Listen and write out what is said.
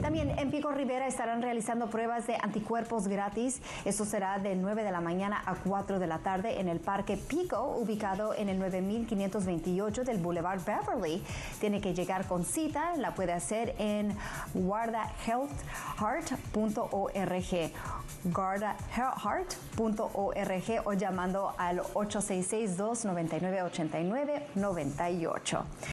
También en Pico Rivera estarán realizando pruebas de anticuerpos gratis. Esto será de 9 de la mañana a 4 de la tarde en el Parque Pico, ubicado en el 9528 del Boulevard Beverly. Tiene que llegar con cita, la puede hacer en guardahealthheart.org. guardahealthheart.org o llamando al 866-299-8998.